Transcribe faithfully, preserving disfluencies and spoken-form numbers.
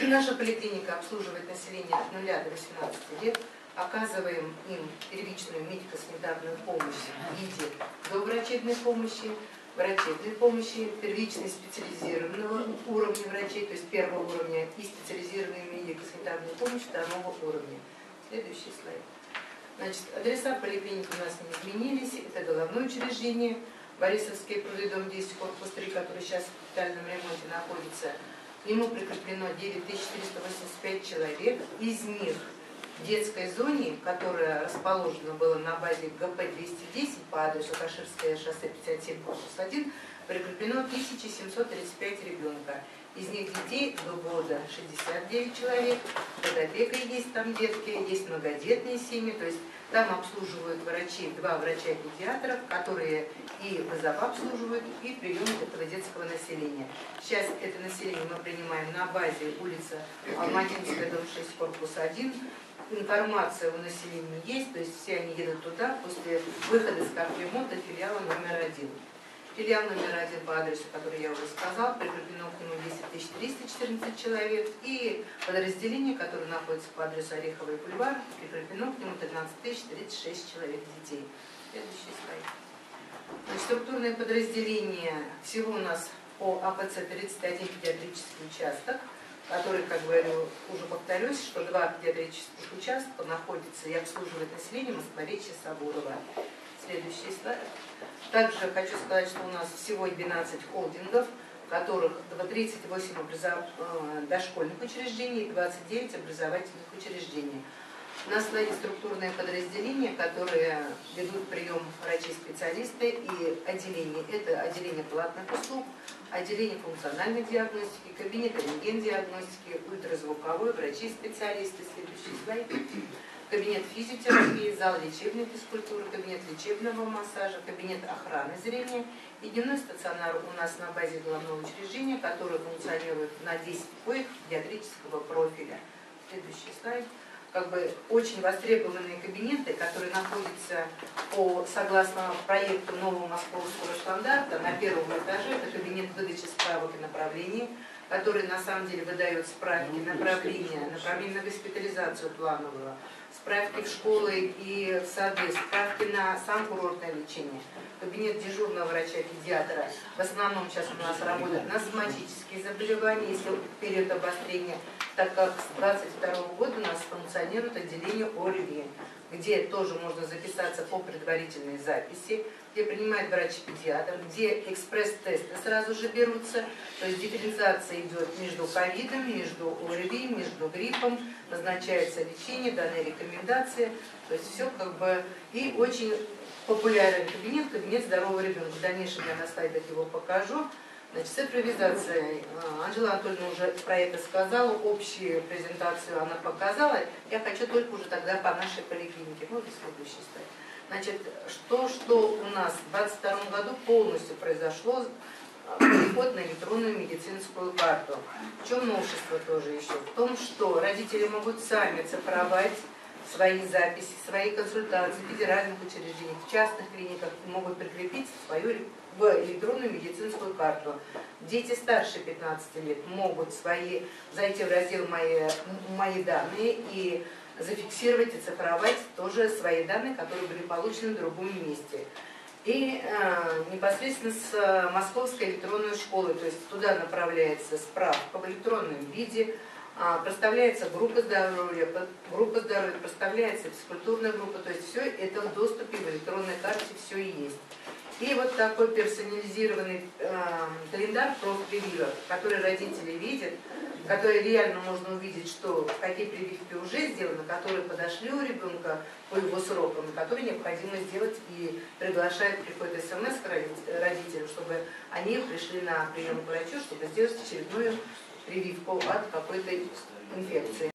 Наша поликлиника обслуживает население от нуля до восемнадцати лет. Оказываем им первичную медико-санитарную помощь в виде доврачебной помощи, врачебной помощи, первичной специализированного уровня врачей, то есть первого уровня, и специализированной медико-санитарной помощи второго уровня. Следующий слайд. Значит, адреса поликлиники у нас не изменились. Это головное учреждение, Борисовский пруды, дом десять, корпус три, который сейчас в капитальном ремонте находится. К нему прикреплено девять тысяч четыреста восемьдесят пять человек. Из них в детской зоне, которая расположена была на базе ГП двести десять по адресу Каширское шоссе пятьдесят семь, корпус один, прикреплено тысяча семьсот тридцать пять ребенка. Из них детей до года шестьдесят девять человек, под опекой есть там детки, есть многодетные семьи, то есть там обслуживают врачи, два врача-педиатров, которые и вызов обслуживают, и прием этого детского населения. Сейчас это население мы принимаем на базе улица Алматинская, дом шесть, корпус один. Информация у населения есть, то есть все они едут туда после выхода с капремонта филиала номер один. Филиал номер один по адресу, который я уже сказал, прикреплено к нему десять тысяч триста четырнадцать человек, и подразделение, которое находится по адресу Ореховый бульвар, прикреплено к нему тринадцать тысяч тридцать шесть человек детей. Следующий слайд. Значит, структурное подразделение всего у нас по АПЦ тридцать один педиатрический участок, который, как говорю, уже повторюсь, что два педиатрических участка находятся и обслуживают население Москворечья, Сабурова. Следующий слайд. Также хочу сказать, что у нас всего двенадцать холдингов, в которых тридцать восемь образов... дошкольных учреждений и двадцать девять образовательных учреждений. На слайде структурные подразделения, которые ведут прием врачей-специалисты и отделения. Это отделение платных услуг, отделение функциональной диагностики, кабинет рентген-диагностики, ультразвуковой, врачи-специалисты. Следующий слайд. Кабинет физиотерапии, зал лечебной физкультуры, кабинет лечебного массажа, кабинет охраны зрения и дневной стационар у нас на базе главного учреждения, который функционирует на десять коек педиатрического профиля. Следующий слайд. Как бы очень востребованные кабинеты, которые находятся по, согласно проекту нового московского стандарта на первом этаже. Это кабинет выдачи справок и направлений, который на самом деле выдает справки направления, направления на госпитализацию плановую, справки в школы и в сады, справки на сам курортное лечение. Кабинет дежурного врача-педиатра в основном сейчас у нас работает на соматические заболевания, если период обострения, так как с двадцать второго года у нас функционирует отделение ОРВИ, где тоже можно записаться по предварительной записи, где принимает врач-педиатр, где экспресс-тесты сразу же берутся, то есть дифференциация идет между ковидом, между ОРВИ, между гриппом, назначается лечение, данные рекомендации, то есть все как бы и очень популярный кабинет, кабинет здорового ребенка. В дальнейшем я на слайдах его покажу. Значит, цифровизация. Анжела Анатольевна уже про это сказала, общую презентацию она показала. Я хочу только уже тогда по нашей поликлинике. Вот и следующий слайд. Значит, что, что у нас в двадцать втором году полностью произошло переход на электронную медицинскую карту. В чем новшество тоже еще? В том, что родители могут сами цифровать свои записи, свои консультации в федеральных учреждениях, в частных клиниках могут прикрепить свою в электронную медицинскую карту. Дети старше пятнадцати лет могут свои зайти в раздел «Мои, мои данные» и зафиксировать и цифровать тоже свои данные, которые были получены в другом месте. И э, непосредственно с Московской электронной школы, то есть туда направляется справка в электронном виде, э, проставляется группа здоровья, группа здоровья, проставляется физкультурная группа, то есть все это в доступе в электронной карте, все и есть. И вот такой персонализированный э, календарь профпрививок, который родители видят, который реально можно увидеть, что какие прививки уже сделаны, которые подошли у ребенка по его срокам, которые необходимо сделать, и приглашает, приходит смс к родителям, чтобы они пришли на прием к врачу, чтобы сделать очередную прививку от какой-то инфекции.